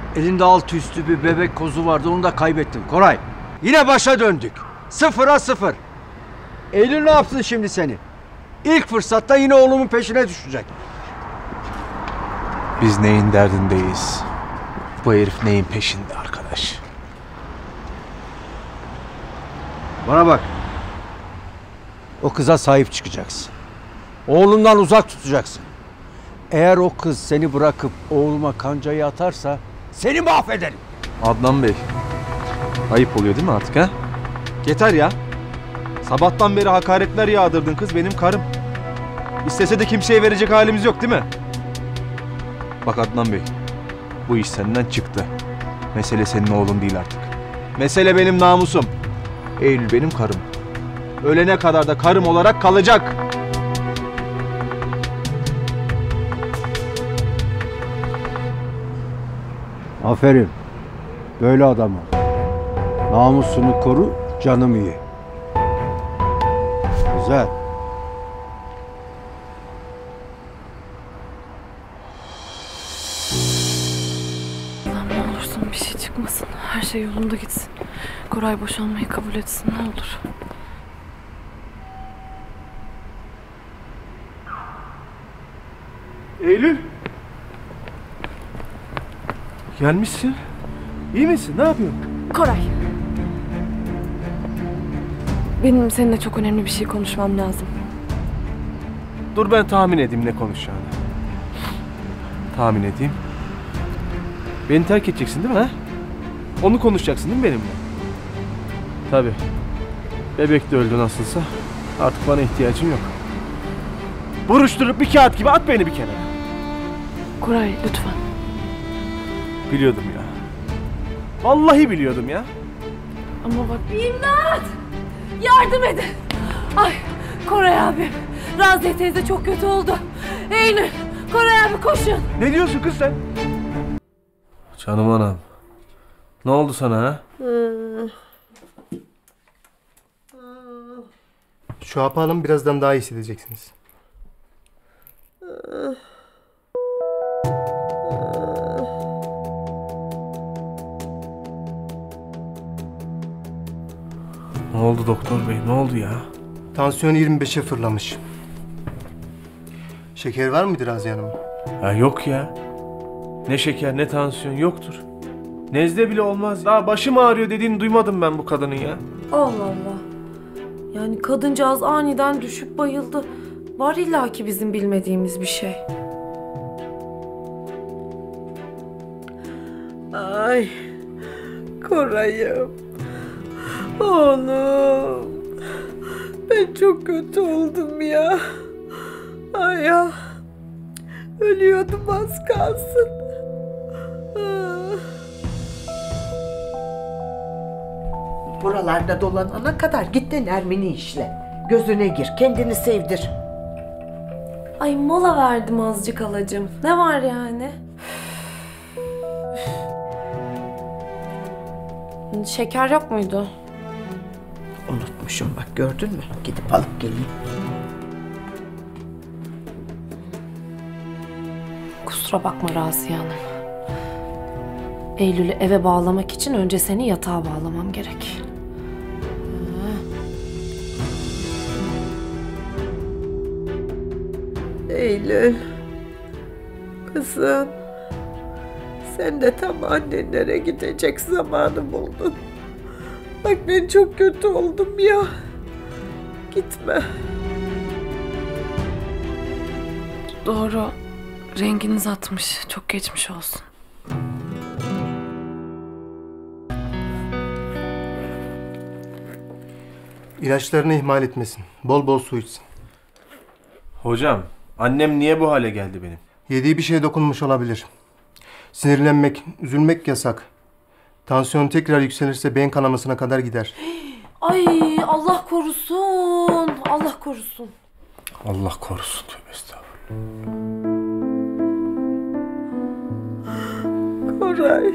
Elinde alt üstü bir bebek kozu vardı, onu da kaybettin Koray. Yine başa döndük. 0'a 0. Eylül ne yapsın şimdi seni? İlk fırsatta yine oğlumun peşine düşecek. Biz neyin derdindeyiz? Bu herif neyin peşinde arkadaş? Bana bak. O kıza sahip çıkacaksın. Oğlundan uzak tutacaksın. Eğer o kız seni bırakıp oğluma kancayı atarsa seni mahvederim. Adnan Bey, ayıp oluyor değil mi artık ha? Yeter ya. Sabahtan beri hakaretler yağdırdın, kız benim karım. İstese de kimseye verecek halimiz yok değil mi? Bak Adnan Bey, bu iş senden çıktı. Mesele senin oğlun değil artık. Mesele benim namusum. Eylül benim karım. Ölene kadar da karım olarak kalacak. Aferin. Böyle adam ol. Namusunu koru, canım iyi. Güzel. Ne olursun bir şey çıkmasın. Her şey yolunda gitsin. Koray boşanmayı kabul etsin ne olur. Eylül. Gelmişsin. İyi misin? Ne yapıyorsun? Koray. Benim seninle çok önemli bir şey konuşmam lazım. Dur ben tahmin edeyim ne konuşacağını. Tahmin edeyim. Beni terk edeceksin değil mi ha? Onu konuşacaksın değil mi benimle? Tabii. Bebek de öldü nasılsa. Artık bana ihtiyacın yok. Buruşturup bir kağıt gibi at beni bir kenara. Koray lütfen. Biliyordum ya. Vallahi biliyordum ya. Ama bak... İmdat! Yardım edin! Ay Koray abi. Raziye teyze çok kötü oldu. Eylül! Koray abi koşun! Ne diyorsun kız sen? Canım anam. Ne oldu sana ha? Şu hapı alın, birazdan daha iyi hissedeceksiniz. Ne oldu doktor bey? Ne oldu ya? Tansiyonu 25'e fırlamış. Şeker var mıydı Raziye Hanım? Ya yok ya. Ne şeker ne tansiyon yoktur. Nezle bile olmaz. Daha başım ağrıyor dediğini duymadım ben bu kadının ya. Allah Allah. Yani kadıncağız aniden düşüp bayıldı. Var illaki bizim bilmediğimiz bir şey. Ay Koray'ım. Oğlum. Ben çok kötü oldum ya. Ay ya. Ölüyordum az kalsın. Buralarda dolanana kadar git de Nermin'i işle. Gözüne gir, kendini sevdir. Ay mola verdim azıcık halacığım. Ne var yani? Şeker yok muydu? Unutmuşum bak, gördün mü? Gidip alıp geleyim. Kusura bakma Raziye Hanım. Eylül'ü eve bağlamak için önce seni yatağa bağlamam gerek. Eylül. Kızım. Sen de tam annenlere gidecek zamanı buldun. Bak ben çok kötü oldum ya. Gitme. Doğru. Renginiz atmış. Çok geçmiş olsun. İlaçlarını ihmal etmesin. Bol bol su içsin. Hocam, annem niye bu hale geldi benim? Yediği bir şeye dokunmuş olabilir. Sinirlenmek, üzülmek yasak. Tansiyon tekrar yükselirse beyin kanamasına kadar gider. Ay Allah korusun. Allah korusun. Allah korusun, tövbe estağfurullah. Koray.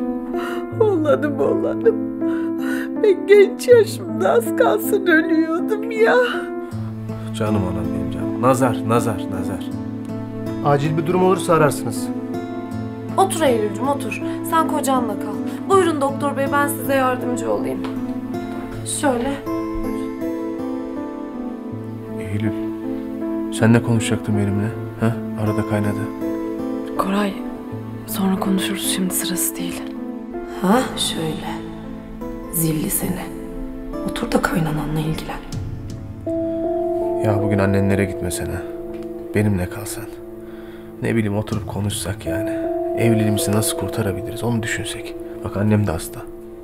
Oğlanım. Ben genç yaşımda az kalsın ölüyordum ya. Canım anam benim canım. Nazar. Acil bir durum olursa ararsınız. Otur Eylül'cüm otur. Sen kocanla kal. Buyurun doktor bey, ben size yardımcı olayım. Şöyle. Eylül, sen ne konuşacaktın benimle? Ha? Arada kaynadı. Koray, sonra konuşuruz, şimdi sırası değil. Ha şöyle. Zilli seni. Otur da kaynananla ilgilen. Ya bugün annenlere gitmesene. Benimle kalsan. Ne bileyim, oturup konuşsak yani. Evliliğimizi nasıl kurtarabiliriz onu düşünsek. Bak annem de hasta.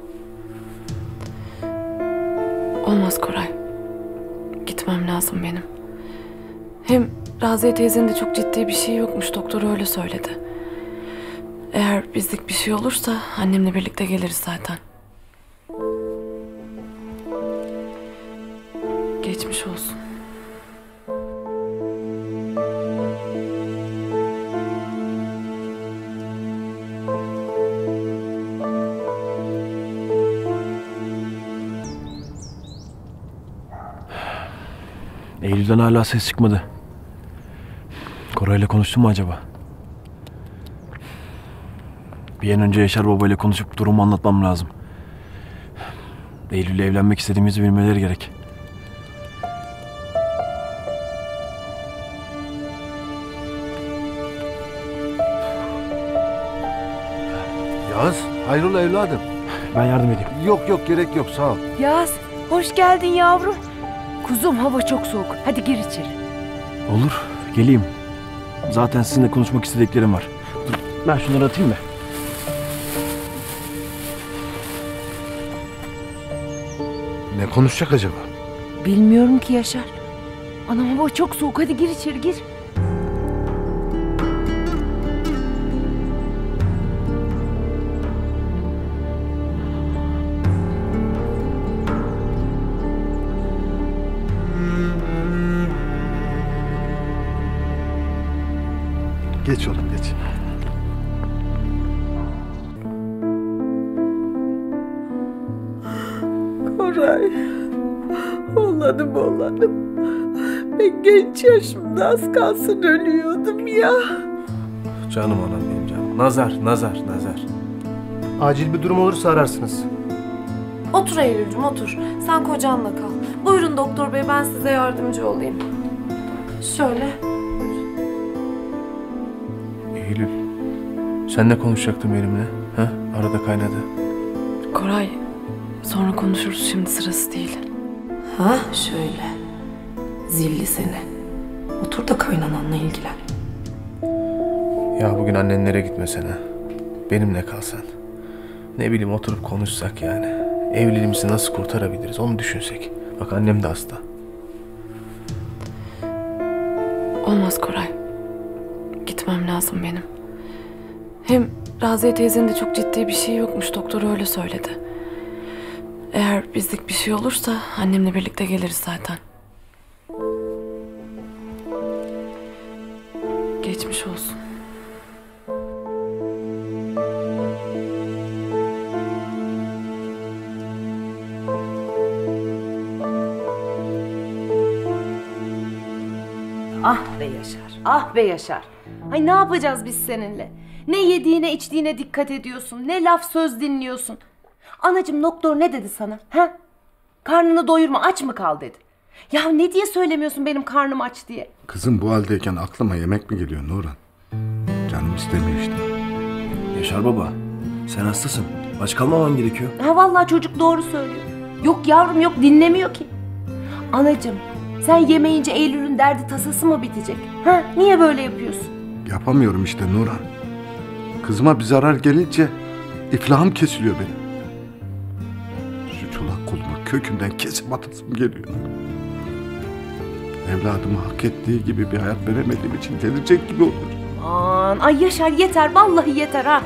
Olmaz Koray. Gitmem lazım benim. Hem Raziye teyzenin de çok ciddi bir şey yokmuş. Doktor öyle söyledi. Eğer bizlik bir şey olursa annemle birlikte geliriz zaten. Geçmiş olsun. Eylül'den hala ses çıkmadı. Koray'la konuştun mu acaba? Bir an önce Yaşar babayla konuşup durumu anlatmam lazım. Eylül'le evlenmek istediğimizi bilmeleri gerek. Yağız, hayrola evladım? Ben yardım edeyim. Yok gerek yok, sağ ol. Yaz, hoş geldin yavrum. Kuzum, hava çok soğuk. Hadi gir içeri. Olur, geleyim. Zaten sizinle konuşmak istediklerim var. Dur, ben şunları atayım da. Ne konuşacak acaba? Bilmiyorum ki Yaşar. Anam, hava çok soğuk. Hadi gir içeri, gir. Geç oğlum, geç. Koray. Oğlanım. Ben genç yaşımda az kalsın ölüyordum ya. Canım anam benim canım. Nazar. Acil bir durum olursa ararsınız. Otur Eylül'cüm otur. Sen kocanla kal. Buyurun doktor bey, ben size yardımcı olayım. Şöyle. Eylül, sen ne konuşacaktın benimle? Ha? Arada kaynadı. Koray, sonra konuşuruz, şimdi sırası değil. Ha şöyle. Zilli seni. Otur da kaynananla ilgilen. Ya bugün annenlere gitmesene. Benimle kalsan. Ne bileyim, oturup konuşsak yani. Evliliğimizi nasıl kurtarabiliriz onu düşünsek. Bak annem de hasta. Olmaz Koray. Gitmem lazım benim. Hem Raziye teyzenin de çok ciddi bir şey yokmuş. Doktor öyle söyledi. Eğer bizlik bir şey olursa annemle birlikte geliriz zaten. Geçmiş olsun. Ah be Yaşar, ah be Yaşar. Ay ne yapacağız biz seninle? Ne yediğine içtiğine dikkat ediyorsun, ne laf söz dinliyorsun. Anacığım, doktor ne dedi sana? Ha? Karnını doyurma, aç mı kal dedi. Ya ne diye söylemiyorsun benim karnım aç diye? Kızım, bu haldeyken aklıma yemek mi geliyor Nurhan? Canım istemiyor işte. Yaşar baba, sen hastasın. Aç kalmaman gerekiyor. Ha vallahi çocuk doğru söylüyor. Yok yavrum yok, dinlemiyor ki. Anacığım, sen yemeyince Eylül'ün derdi tasası mı bitecek? Ha? Niye böyle yapıyorsun? Yapamıyorum işte Nurhan. Kızıma bir zarar gelince iflahım kesiliyor benim. Şu çolak kolumu kökünden kesip atasım geliyor. Evladıma hak ettiği gibi bir hayat veremediğim için gelecek gibi olur. Aman, ay Yaşar yeter, vallahi yeter ha.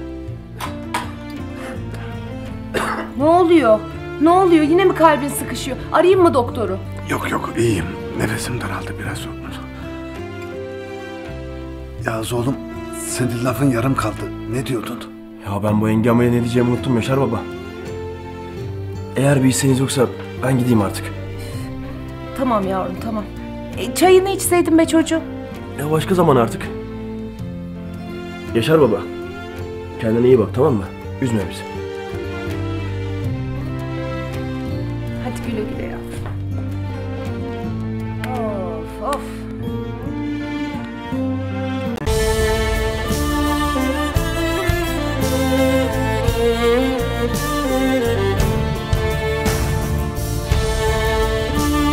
Ne oluyor? Ne oluyor? Yine mi kalbin sıkışıyor? Arayayım mı doktoru? Yok iyiyim. Nefesim daraldı biraz olmuş. Yağız oğlum, senin lafın yarım kaldı. Ne diyordun? Ya ben bu engameye ne diyeceğimi unuttum Yaşar baba. Eğer bir isteğiniz yoksa ben gideyim artık. Tamam yavrum, tamam. Çayını içseydin be çocuğum. Ya başka zaman artık. Yaşar baba, Kendine iyi bak, tamam mı? Üzme bizi. Hadi güle güle ya.